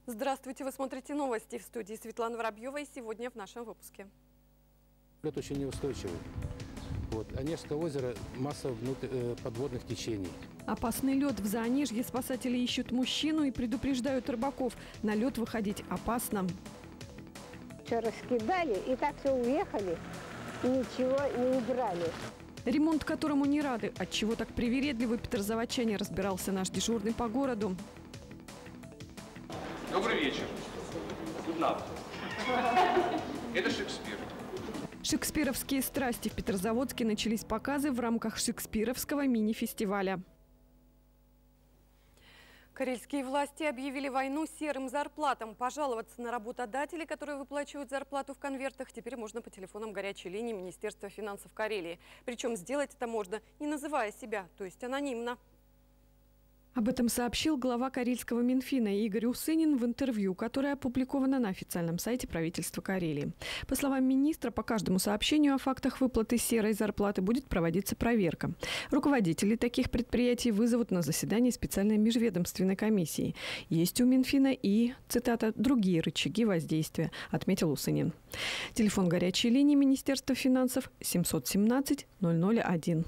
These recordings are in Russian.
Здравствуйте, вы смотрите новости. В студии Светлана Воробьева, и сегодня в нашем выпуске. Лед очень неустойчивый. Онежское озеро – масса подводных течений. Опасный лед. В Заонежье спасатели ищут мужчину и предупреждают рыбаков. На лед выходить опасно. Все раскидали и так все уехали, и ничего не убрали. Ремонт которому не рады. Отчего так привередливы петрозаводчане, разбирался наш дежурный по городу. Добрый вечер. Good night. Это Шекспир. Шекспировские страсти. В Петрозаводске начались показы в рамках Шекспировского мини-фестиваля. Карельские власти объявили войну серым зарплатам. Пожаловаться на работодателей, которые выплачивают зарплату в конвертах, теперь можно по телефонам горячей линии Министерства финансов Карелии. Причем сделать это можно, не называя себя, то есть анонимно. Об этом сообщил глава Карельского Минфина Игорь Усынин в интервью, которое опубликовано на официальном сайте правительства Карелии. По словам министра, по каждому сообщению о фактах выплаты серой зарплаты будет проводиться проверка. Руководители таких предприятий вызовут на заседание специальной межведомственной комиссии. Есть у Минфина и, цитата, «другие рычаги воздействия», отметил Усынин. Телефон горячей линии Министерства финансов 717 001.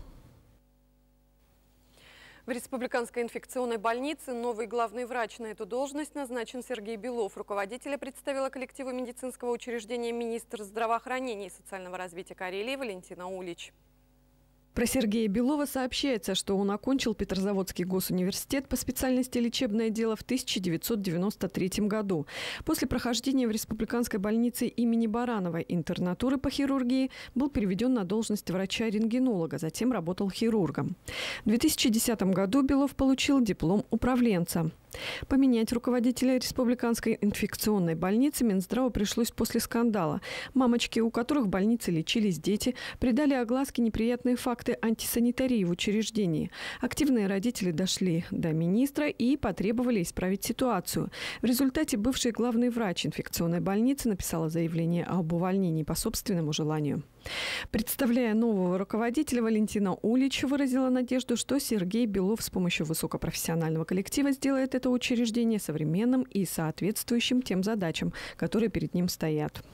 В Республиканской инфекционной больнице новый главный врач. На эту должность назначен Сергей Белов. Руководителя представила коллективу медицинского учреждения министр здравоохранения и социального развития Карелии Валентина Улич. Про Сергея Белова сообщается, что он окончил Петрозаводский госуниверситет по специальности лечебное дело в 1993 году. После прохождения в Республиканской больнице имени Баранова интернатуры по хирургии был переведен на должность врача-рентгенолога, затем работал хирургом. В 2010 году Белов получил диплом управленца. Поменять руководителя Республиканской инфекционной больницы Минздраву пришлось после скандала. Мамочки, у которых в больнице лечились дети, придали огласке неприятные факты антисанитарии в учреждении. Активные родители дошли до министра и потребовали исправить ситуацию. В результате бывший главный врач инфекционной больницы написала заявление об увольнении по собственному желанию. Представляя нового руководителя, Валентина Улич выразила надежду, что Сергей Белов с помощью высокопрофессионального коллектива сделает это учреждение современным и соответствующим тем задачам, которые перед ним стоят.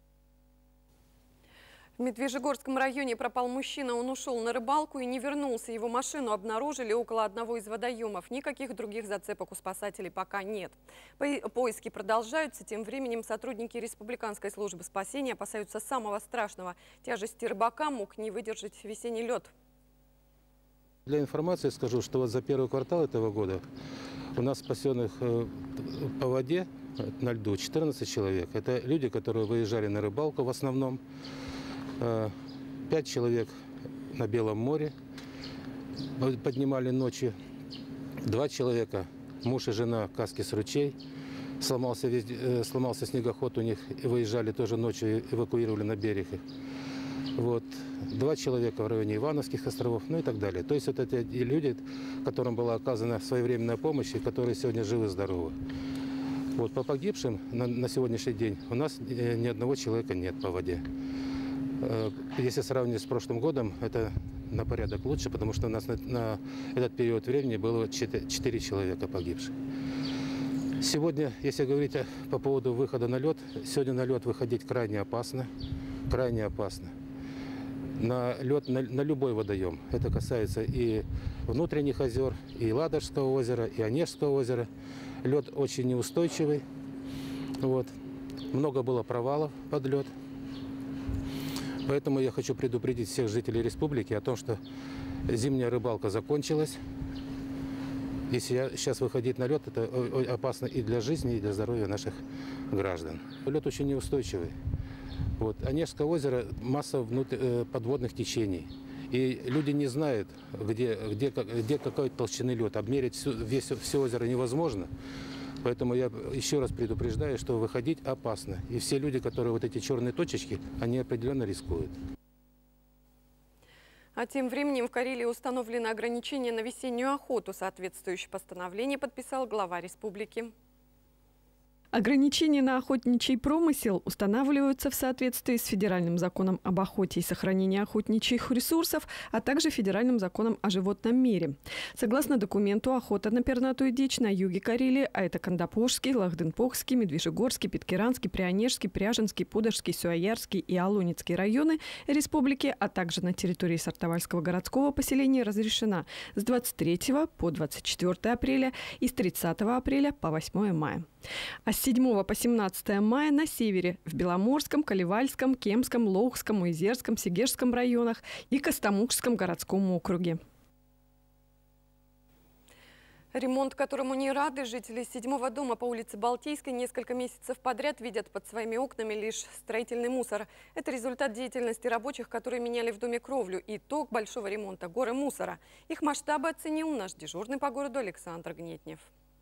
В Медвежьегорском районе пропал мужчина. Он ушел на рыбалку и не вернулся. Его машину обнаружили около одного из водоемов. Никаких других зацепок у спасателей пока нет. Поиски продолжаются. Тем временем сотрудники Республиканской службы спасения опасаются самого страшного. Тяжести рыбака мог не выдержать весенний лед. Для информации скажу, что вот за первый квартал этого года у нас спасенных по воде на льду 14 человек. Это люди, которые выезжали на рыбалку в основном. 5 человек на Белом море поднимали ночью. 2 человека, муж и жена, Каскис-Ручей. Сломался снегоход у них, и выезжали тоже ночью, эвакуировали на берег. 2 человека в районе Ивановских островов, ну и так далее. То есть вот это люди, которым была оказана своевременная помощь, и которые сегодня живы-здоровы. По погибшим на сегодняшний день у нас ни одного человека нет по воде. Если сравнивать с прошлым годом, это на порядок лучше, потому что у нас на этот период времени было 4 человека погибших. Сегодня, если говорить по поводу выхода на лед, сегодня на лед выходить крайне опасно. Крайне опасно. На лед, на любой водоем. Это касается и внутренних озер, и Ладожского озера, и Онежского озера. Лед очень неустойчивый. Много было провалов под лед. Поэтому я хочу предупредить всех жителей республики о том, что зимняя рыбалка закончилась. Если сейчас выходить на лед, это опасно и для жизни, и для здоровья наших граждан. Лед очень неустойчивый. Онежское озеро – масса подводных течений. И люди не знают, где какой толщины лед. Обмерить все озеро невозможно. Поэтому я еще раз предупреждаю, что выходить опасно. И все люди, которые эти черные точечки, они определенно рискуют. А тем временем в Карелии установлены ограничения на весеннюю охоту. Соответствующее постановление подписал глава республики. Ограничения на охотничий промысел устанавливаются в соответствии с Федеральным законом об охоте и сохранении охотничьих ресурсов, а также Федеральным законом о животном мире. Согласно документу, охота на пернатую дичь на юге Карелии, а это Кандапожский, Лахденпохский, Медвежьегорский, Питкиранский, Прионежский, Пряженский, Пудожский, Суаярский и Алунецкий районы республики, а также на территории Сартовальского городского поселения разрешена с 23 по 24 апреля и с 30 апреля по 8 мая. А с 7 по 17 мая на севере, в Беломорском, Калевальском, Кемском, Лоухском, Уезерском, Сегежском районах и Костомукшском городском округе. Ремонт, которому не рады жители 7-го дома по улице Балтийской, несколько месяцев подряд видят под своими окнами лишь строительный мусор. Это результат деятельности рабочих, которые меняли в доме кровлю. Итог большого ремонта – горы мусора. Их масштабы оценил наш дежурный по городу Александр Гнетнев.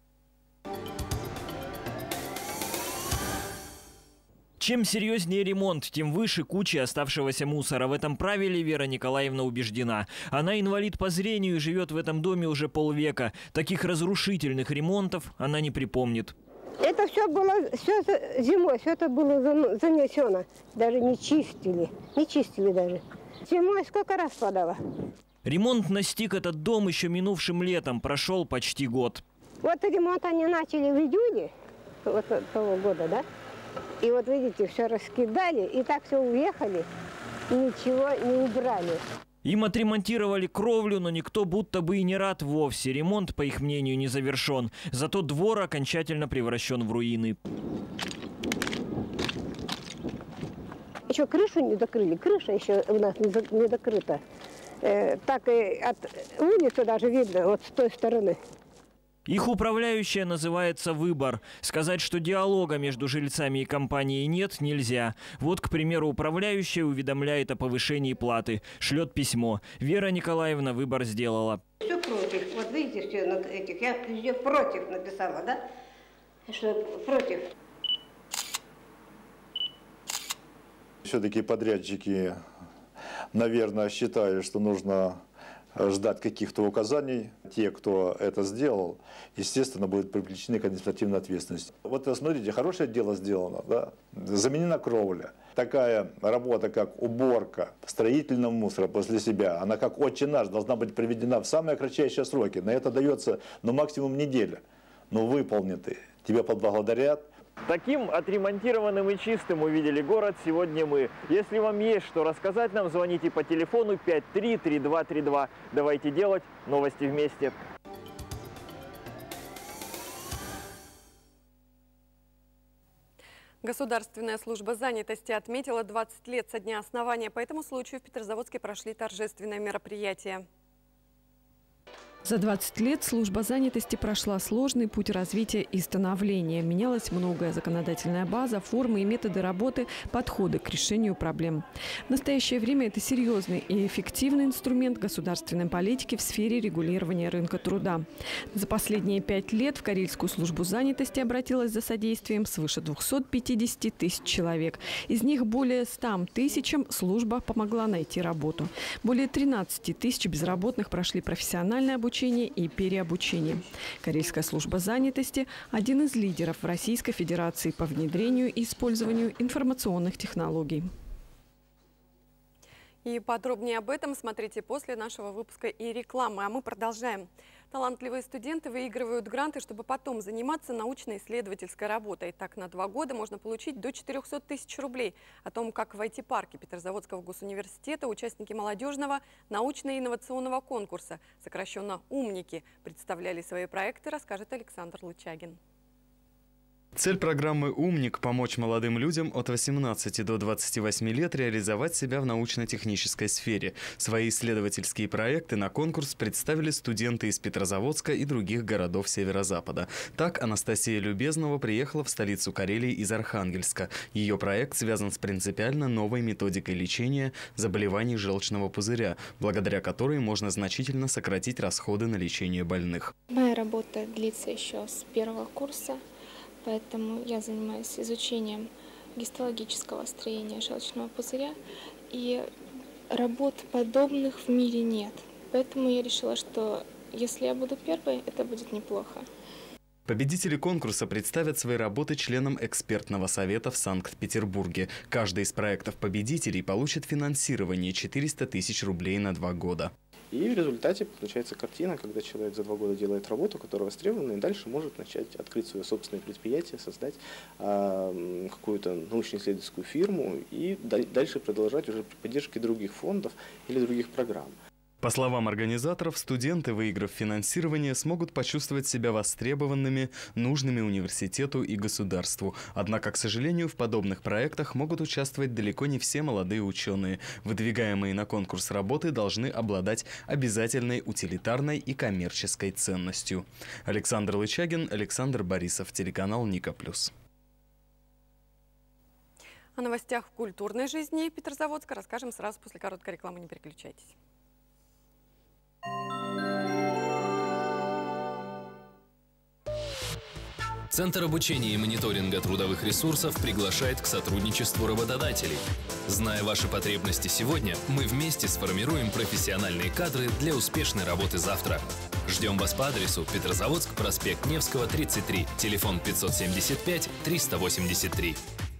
Чем серьезнее ремонт, тем выше куча оставшегося мусора. В этом правиле Вера Николаевна убеждена. Она инвалид по зрению и живет в этом доме уже полвека. Таких разрушительных ремонтов она не припомнит. Это все было, все зимой, все это было занесено. Даже не чистили даже. Зимой сколько раз падало. Ремонт настиг этот дом еще минувшим летом. Прошел почти год. Вот ремонт они начали в июне вот того года, да? И вот видите, все раскидали, и так все уехали, и ничего не убрали. Им отремонтировали кровлю, но никто будто бы и не рад вовсе. Ремонт, по их мнению, не завершен. Зато двор окончательно превращен в руины. Еще крышу не докрыли, крыша еще у нас не докрыта. Так и от улицы даже видно, вот с той стороны. Их управляющая называется «Выбор». Сказать, что диалога между жильцами и компанией нет, нельзя. Вот, к примеру, управляющая уведомляет о повышении платы, шлет письмо. Вера Николаевна выбор сделала. Все против. Вот видите, все на этих. Я везде против написала, да? Что против. Все-таки подрядчики, наверное, считают, что нужно ждать каких-то указаний. Те, кто это сделал, естественно, будут привлечены к административной ответственности. Вот смотрите, хорошее дело сделано, да? Заменена кровля. Такая работа, как уборка строительного мусора после себя, она как «Отче наш» должна быть приведена в самые кратчайшие сроки. На это дается максимум неделя. Но выполнены. Тебя поблагодарят. Таким отремонтированным и чистым увидели город сегодня мы. Если вам есть что рассказать нам, звоните по телефону 533232. Давайте делать новости вместе. Государственная служба занятости отметила 20 лет со дня основания. По этому случаю в Петрозаводске прошли торжественные мероприятия. За 20 лет служба занятости прошла сложный путь развития и становления. Менялось многое: законодательная база, формы и методы работы, подходы к решению проблем. В настоящее время это серьезный и эффективный инструмент государственной политики в сфере регулирования рынка труда. За последние 5 лет в Карельскую службу занятости обратилось за содействием свыше 250 тысяч человек. Из них более 100 тысячам служба помогла найти работу. Более 13 тысяч безработных прошли профессиональное обучение и переобучение. Карельская служба занятости – один из лидеров в Российской Федерации по внедрению и использованию информационных технологий. И подробнее об этом смотрите после нашего выпуска и рекламы. А мы продолжаем. Талантливые студенты выигрывают гранты, чтобы потом заниматься научно-исследовательской работой. Так, на 2 года можно получить до 400 тысяч рублей. О том, как в IT-парке Петрозаводского госуниверситета участники молодежного научно-инновационного конкурса, сокращенно «Умники», представляли свои проекты, расскажет Александр Лучагин. Цель программы «Умник» – помочь молодым людям от 18 до 28 лет реализовать себя в научно-технической сфере. Свои исследовательские проекты на конкурс представили студенты из Петрозаводска и других городов Северо-Запада. Так, Анастасия Любезнова приехала в столицу Карелии из Архангельска. Ее проект связан с принципиально новой методикой лечения заболеваний желчного пузыря, благодаря которой можно значительно сократить расходы на лечение больных. Моя работа длится еще с 1-го курса. Поэтому я занимаюсь изучением гистологического строения желчного пузыря, и работ подобных в мире нет. Поэтому я решила, что если я буду первой, это будет неплохо. Победители конкурса представят свои работы членам экспертного совета в Санкт-Петербурге. Каждый из проектов победителей получит финансирование 400 тысяч рублей на 2 года. И в результате получается картина, когда человек за 2 года делает работу, которая востребована, и дальше может начать открыть свое собственное предприятие, создать какую-то научно-исследовательскую фирму и дальше продолжать уже при поддержке других фондов или других программ. По словам организаторов, студенты, выиграв финансирование, смогут почувствовать себя востребованными, нужными университету и государству. Однако, к сожалению, в подобных проектах могут участвовать далеко не все молодые ученые. Выдвигаемые на конкурс работы должны обладать обязательной утилитарной и коммерческой ценностью. Александр Лычагин, Александр Борисов, телеканал Ника+. О новостях культурной жизни Петрозаводска расскажем сразу после короткой рекламы. Не переключайтесь. Центр обучения и мониторинга трудовых ресурсов приглашает к сотрудничеству работодателей. Зная ваши потребности сегодня, мы вместе сформируем профессиональные кадры для успешной работы завтра. Ждем вас по адресу Петрозаводск, проспект Невского, 33, телефон 575 383.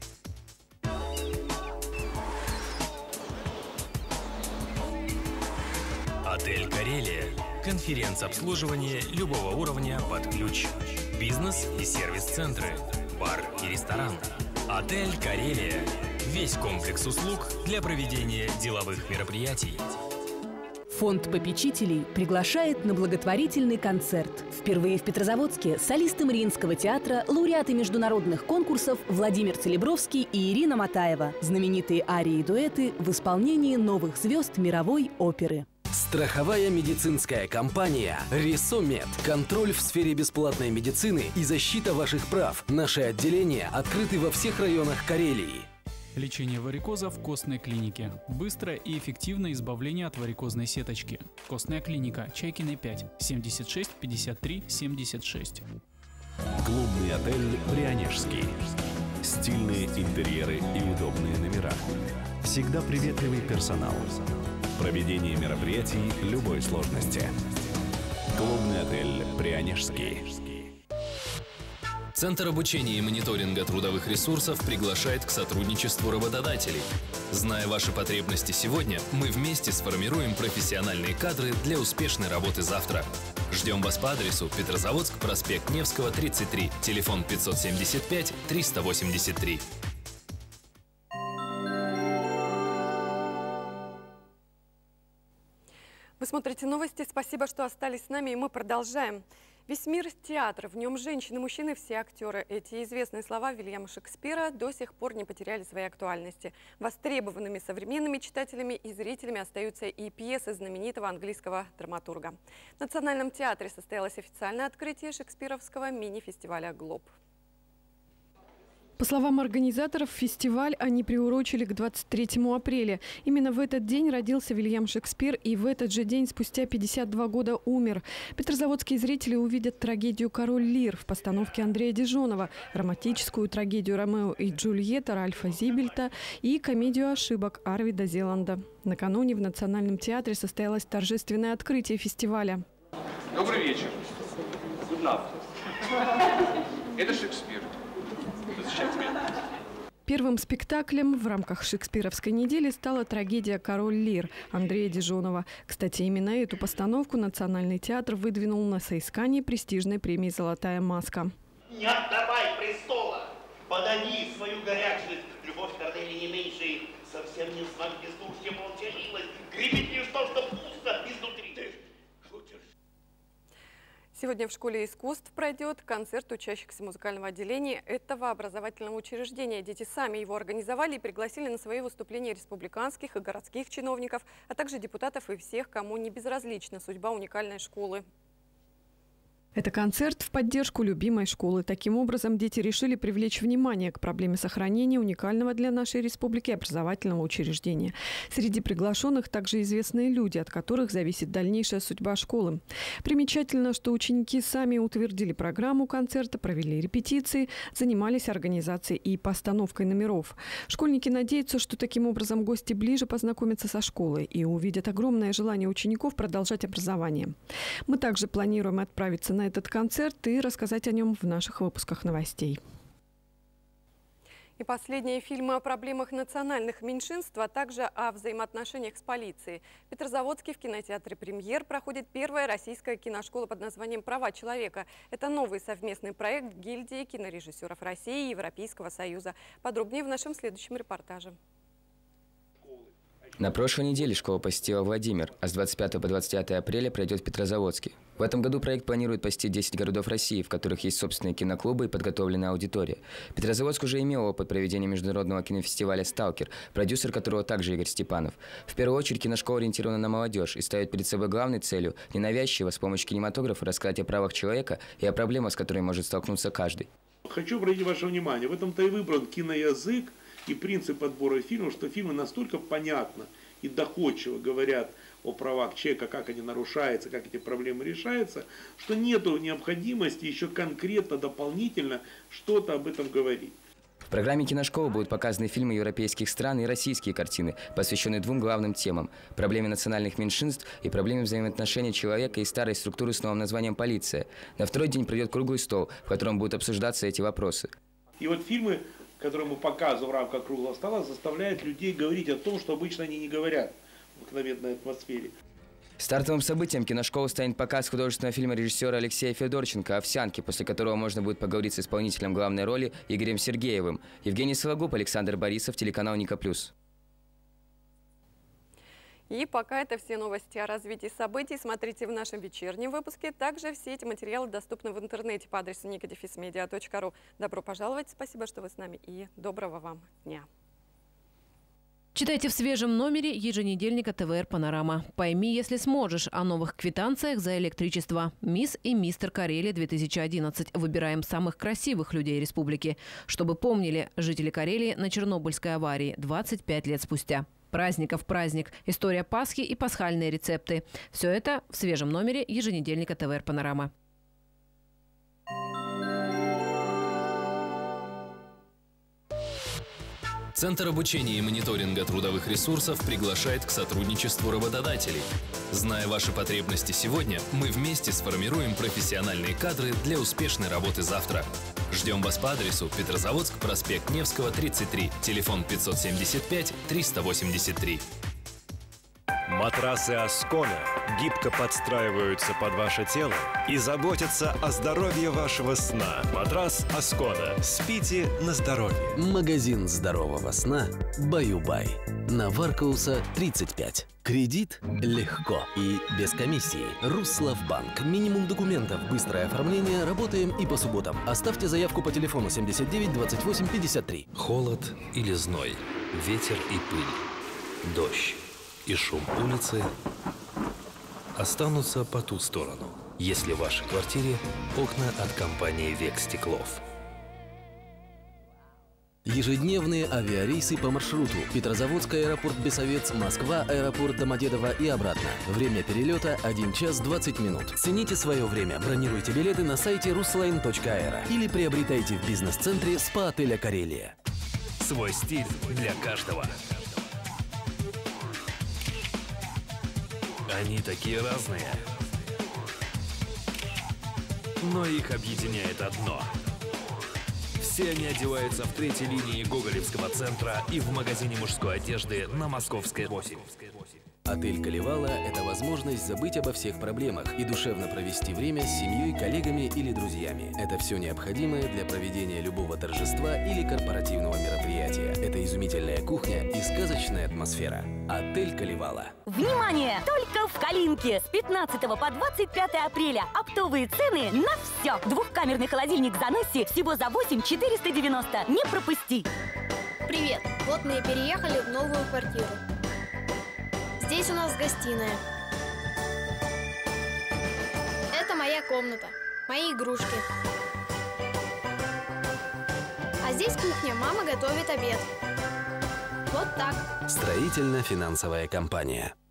Отель «Карелия». Конференц-обслуживание любого уровня под ключ. Бизнес и сервис-центры. Бар и ресторан. Отель «Карелия». Весь комплекс услуг для проведения деловых мероприятий. Фонд попечителей приглашает на благотворительный концерт. Впервые в Петрозаводске солисты Мариинского театра, лауреаты международных конкурсов Владимир Целебровский и Ирина Матаева. Знаменитые арии и дуэты в исполнении новых звезд мировой оперы. Страховая медицинская компания «Ресомед». Контроль в сфере бесплатной медицины и защита ваших прав. Наши отделения открыты во всех районах Карелии. Лечение варикоза в костной клинике. Быстрое и эффективное избавление от варикозной сеточки. Костная клиника. Чайкиной 5. 76 53 76. Клубный отель «Прянежский». Стильные интерьеры и удобные номера. Всегда приветливый персонал. Проведение мероприятий любой сложности. Клубный отель «Прянежский». Центр обучения и мониторинга трудовых ресурсов приглашает к сотрудничеству работодателей. Зная ваши потребности сегодня, мы вместе сформируем профессиональные кадры для успешной работы завтра. Ждем вас по адресу Петрозаводск, проспект Невского, 33, телефон 575 383. Вы смотрите новости. Спасибо, что остались с нами, и мы продолжаем. Весь мир – театр, в нем женщины, мужчины, все актеры. Эти известные слова Вильяма Шекспира до сих пор не потеряли своей актуальности. Востребованными современными читателями и зрителями остаются и пьесы знаменитого английского драматурга. В Национальном театре состоялось официальное открытие шекспировского мини-фестиваля «Глоб». По словам организаторов, фестиваль они приурочили к 23 апреля. Именно в этот день родился Вильям Шекспир, и в этот же день, спустя 52 года, умер. Петрозаводские зрители увидят трагедию «Король Лир» в постановке Андрея Дижонова, романтическую трагедию «Ромео и Джульетта» Ральфа Зибельта и комедию ошибок Арвида Зеланда. Накануне в Национальном театре состоялось торжественное открытие фестиваля. Добрый вечер. Good night. Это Шекспир. Первым спектаклем в рамках шекспировской недели стала трагедия «Король Лир» Андрея Дижонова. Кстати, именно эту постановку Национальный театр выдвинул на соискание престижной премии «Золотая маска». Не отдавай престола! Подай свою горячность! Любовь Корнелии не меньше, совсем не с вами бездушья молчаливость. Крепит лишь то, что пусто изнутри. Ты шутишь? Сегодня в Школе искусств пройдет концерт учащихся музыкального отделения этого образовательного учреждения. Дети сами его организовали и пригласили на свои выступления республиканских и городских чиновников, а также депутатов и всех, кому не безразлична судьба уникальной школы. Это концерт в поддержку любимой школы. Таким образом, дети решили привлечь внимание к проблеме сохранения уникального для нашей республики образовательного учреждения. Среди приглашенных также известные люди, от которых зависит дальнейшая судьба школы. Примечательно, что ученики сами утвердили программу концерта, провели репетиции, занимались организацией и постановкой номеров. Школьники надеются, что таким образом гости ближе познакомятся со школой и увидят огромное желание учеников продолжать образование. Мы также планируем отправиться на на этот концерт и рассказать о нем в наших выпусках новостей. И последние фильмы о проблемах национальных меньшинств, а также о взаимоотношениях с полицией. В Петрозаводске в кинотеатре «Премьер» проходит первая российская киношкола под названием «Права человека». Это новый совместный проект гильдии кинорежиссеров России и Европейского Союза. Подробнее в нашем следующем репортаже. На прошлой неделе школа посетила Владимир, а с 25 по 29 апреля пройдет в Петрозаводске. В этом году проект планирует посетить 10 городов России, в которых есть собственные киноклубы и подготовленная аудитория. Петрозаводск уже имел опыт проведения международного кинофестиваля «Сталкер», продюсер которого также Игорь Степанов. В первую очередь киношкола ориентирована на молодежь и ставит перед собой главной целью ненавязчиво с помощью кинематографа рассказать о правах человека и о проблемах, с которыми может столкнуться каждый. Хочу обратить ваше внимание, в этом-то и выбран киноязык и принцип подбора фильмов, что фильмы настолько понятно и доходчиво говорят о правах человека, как они нарушаются, как эти проблемы решаются, что нет необходимости еще конкретно, дополнительно что-то об этом говорить. В программе киношколы будут показаны фильмы европейских стран и российские картины, посвященные двум главным темам – проблеме национальных меньшинств и проблеме взаимоотношений человека и старой структуры с новым названием «Полиция». На второй день пройдет круглый стол, в котором будут обсуждаться эти вопросы. И вот фильмы, которые мы показываем в рамках круглого стола, заставляют людей говорить о том, что обычно они не говорят в обыкновенной атмосфере. Стартовым событием киношколы станет показ художественного фильма режиссера Алексея Федорченко «Овсянки», после которого можно будет поговорить с исполнителем главной роли Игорем Сергеевым. Евгений Сологуб, Александр Борисов, телеканал Ника Плюс. И пока это все новости о развитии событий. Смотрите в нашем вечернем выпуске. Также все эти материалы доступны в интернете по адресу nika-media.ru. Добро пожаловать, спасибо, что вы с нами, и доброго вам дня. Читайте в свежем номере еженедельника ТВР «Панорама». Пойми, если сможешь, о новых квитанциях за электричество. «Мисс и мистер Карелия 2011». Выбираем самых красивых людей республики. Чтобы помнили, жители Карелии на Чернобыльской аварии 25 лет спустя. Праздников праздник. История Пасхи и пасхальные рецепты. Все это в свежем номере еженедельника ТВР «Панорама». Центр обучения и мониторинга трудовых ресурсов приглашает к сотрудничеству работодателей. Зная ваши потребности сегодня, мы вместе сформируем профессиональные кадры для успешной работы завтра. Ждем вас по адресу Петрозаводск, проспект Невского, 33, телефон 575-383. Матрасы Аскона гибко подстраиваются под ваше тело и заботятся о здоровье вашего сна. Матрас Аскона. Спите на здоровье. Магазин здорового сна «Баю-бай». На Варкауса 35. Кредит легко и без комиссии. Руславбанк. Минимум документов, быстрое оформление, работаем и по субботам. Оставьте заявку по телефону 79 28 53. Холод или зной, ветер и пыль, дождь и шум улицы останутся по ту сторону, если в вашей квартире окна от компании «Векстеклов». Ежедневные авиарейсы по маршруту Петрозаводск, аэропорт Бесовец, Москва, аэропорт Домодедово и обратно. Время перелета 1 час 20 минут. Цените свое время. Бронируйте билеты на сайте rusline.aero или приобретайте в бизнес-центре спа-отеля «Карелия». Свой стиль для каждого. Они такие разные, но их объединяет одно. Все они одеваются в третьей линии Гоголевского центра и в магазине мужской одежды на Московской 8. Отель «Калевала» — это возможность забыть обо всех проблемах и душевно провести время с семьей, коллегами или друзьями. Это все необходимое для проведения любого торжества или корпоративного мероприятия. Это изумительная кухня и сказочная атмосфера. Отель «Калевала». Внимание! Только в Калинке с 15 по 25 апреля оптовые цены на все. Двухкамерный холодильник Занесси всего за 8 490. Не пропусти! Привет! Вот мы и переехали в новую квартиру. Здесь у нас гостиная. Это моя комната, мои игрушки. А здесь кухня, мама готовит обед. Вот так. Строительно-финансовая компания.